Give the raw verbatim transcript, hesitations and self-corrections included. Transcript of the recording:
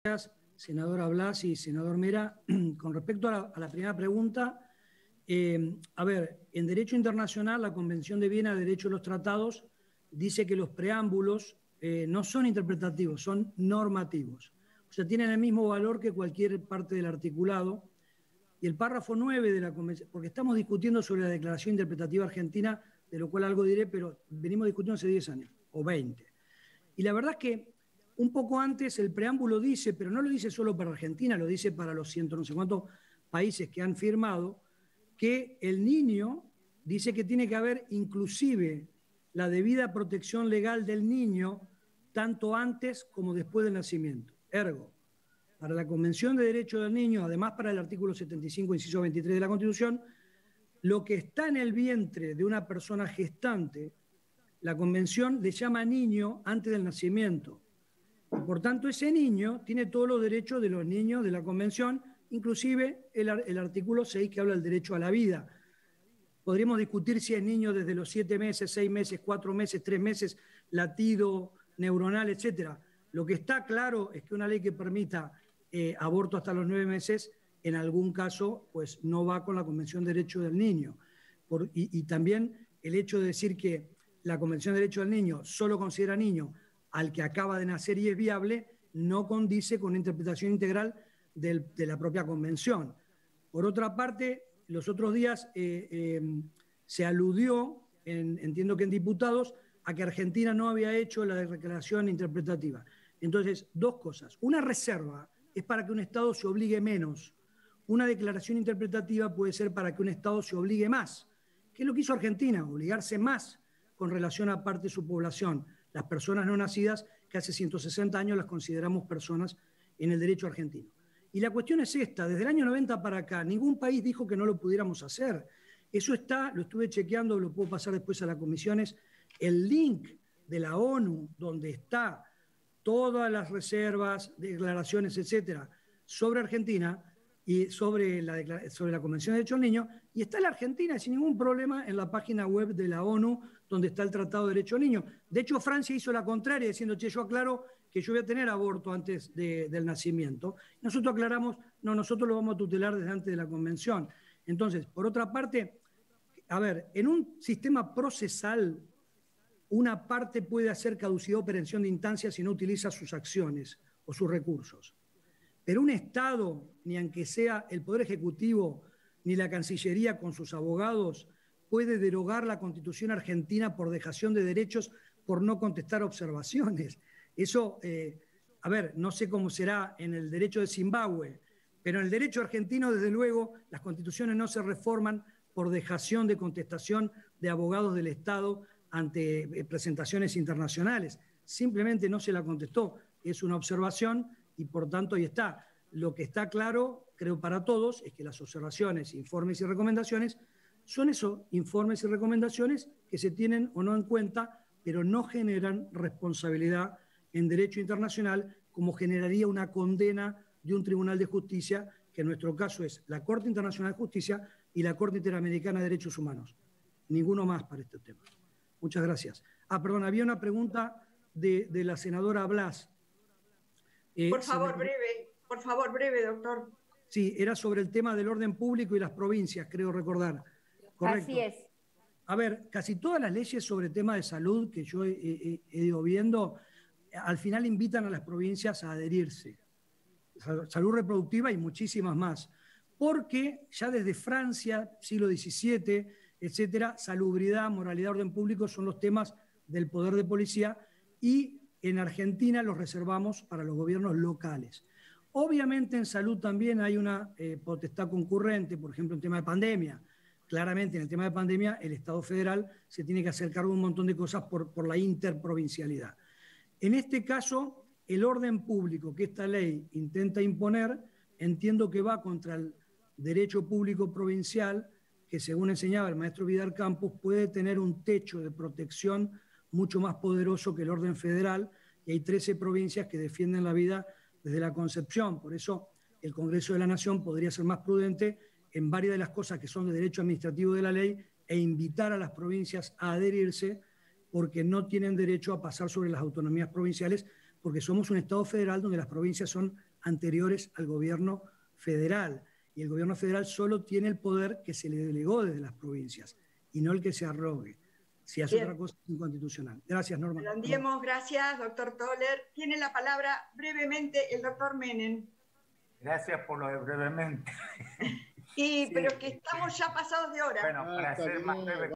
senadora Blas y senador Mera. Con respecto a la, a la primera pregunta, eh, a ver, en derecho internacional, la Convención de Viena de Derecho de los Tratados dice que los preámbulos eh, no son interpretativos, son normativos. O sea, tienen el mismo valor que cualquier parte del articulado. Y el párrafo nueve de la Convención, porque estamos discutiendo sobre la Declaración Interpretativa Argentina, de lo cual algo diré, pero venimos discutiendo hace diez años, o veinte. Y la verdad es que un poco antes el preámbulo dice, pero no lo dice solo para Argentina, lo dice para los ciento no sé cuántos países que han firmado, que el niño dice que tiene que haber inclusive la debida protección legal del niño tanto antes como después del nacimiento. Ergo, para la Convención de Derechos del Niño, además para el artículo setenta y cinco, inciso veintitrés de la Constitución, lo que está en el vientre de una persona gestante, la Convención le llama niño antes del nacimiento. Por tanto, ese niño tiene todos los derechos de los niños de la Convención, inclusive el, el artículo seis que habla del derecho a la vida. Podríamos discutir si es niño desde los siete meses, seis meses, cuatro meses, tres meses, latido neuronal, etcétera. Lo que está claro es que una ley que permita eh, aborto hasta los nueve meses, en algún caso, pues no va con la Convención de Derechos del Niño. Por, y, y también el hecho de decir que la Convención de Derechos del Niño solo considera niño al que acaba de nacer y es viable, no condice con una interpretación integral del, de la propia Convención. Por otra parte, los otros días eh, eh, se aludió, en, entiendo que en diputados, a que Argentina no había hecho la declaración interpretativa. Entonces, dos cosas. Una reserva es para que un Estado se obligue menos. Una declaración interpretativa puede ser para que un Estado se obligue más. ¿Qué es lo que hizo Argentina? Obligarse más con relación a parte de su población. Las personas no nacidas, que hace ciento sesenta años las consideramos personas en el derecho argentino. Y la cuestión es esta, desde el año noventa para acá, ningún país dijo que no lo pudiéramos hacer. Eso está, lo estuve chequeando, lo puedo pasar después a las comisiones, el link de la ONU, donde está todas las reservas, declaraciones, etcétera, sobre Argentina y sobre la, sobre la Convención de Derechos del Niño, y está la Argentina sin ningún problema en la página web de la ONU, donde está el Tratado de Derechos del Niño. De hecho, Francia hizo la contraria, diciendo, che, yo aclaro que yo voy a tener aborto antes de, del nacimiento. Nosotros aclaramos, no, nosotros lo vamos a tutelar desde antes de la Convención. Entonces, por otra parte, a ver, en un sistema procesal, una parte puede hacer caducidad o perención de instancia si no utiliza sus acciones o sus recursos. Pero un Estado, ni aunque sea el Poder Ejecutivo, ni la Cancillería con sus abogados, puede derogar la Constitución argentina por dejación de derechos por no contestar observaciones. Eso, eh, a ver, no sé cómo será en el derecho de Zimbabue, pero en el derecho argentino, desde luego, las constituciones no se reforman por dejación de contestación de abogados del Estado ante eh, presentaciones internacionales. Simplemente no se la contestó. Es una observación y, por tanto, ahí está. Lo que está claro, creo para todos, es que las observaciones, informes y recomendaciones son eso, informes y recomendaciones que se tienen o no en cuenta, pero no generan responsabilidad en derecho internacional como generaría una condena de un tribunal de justicia, que en nuestro caso es la Corte Internacional de Justicia y la Corte Interamericana de Derechos Humanos. Ninguno más para este tema. Muchas gracias. Ah, perdón, había una pregunta de, de la senadora Blas. Eh, por favor, sobre... breve, por favor, breve, doctor. Sí, era sobre el tema del orden público y las provincias, creo recordar. Correcto. Así es. A ver, casi todas las leyes sobre tema de salud que yo he, he, he ido viendo, al final invitan a las provincias a adherirse. Salud reproductiva y muchísimas más. Porque ya desde Francia, siglo diecisiete, etcétera, salubridad, moralidad, orden público son los temas del poder de policía y en Argentina los reservamos para los gobiernos locales. Obviamente en salud también hay una eh, potestad concurrente, por ejemplo en tema de pandemia. Claramente en el tema de pandemia el Estado federal se tiene que hacer cargo de un montón de cosas por, por la interprovincialidad. En este caso, el orden público que esta ley intenta imponer, entiendo que va contra el derecho público provincial, que según enseñaba el maestro Vidal Campos, puede tener un techo de protección mucho más poderoso que el orden federal, y hay trece provincias que defienden la vida desde la concepción. Por eso el Congreso de la Nación podría ser más prudente en varias de las cosas que son de derecho administrativo de la ley e invitar a las provincias a adherirse porque no tienen derecho a pasar sobre las autonomías provinciales, porque somos un Estado federal donde las provincias son anteriores al gobierno federal. Y el gobierno federal solo tiene el poder que se le delegó desde las provincias y no el que se arrogue. Si hace Bien. Otra cosa es inconstitucional. Gracias, Norma. Redondiemos, gracias, doctor Toller. Tiene la palabra brevemente el doctor Menem. Gracias por lo de brevemente. Y, sí, pero que estamos ya pasados de hora. Bueno, para ser más breve.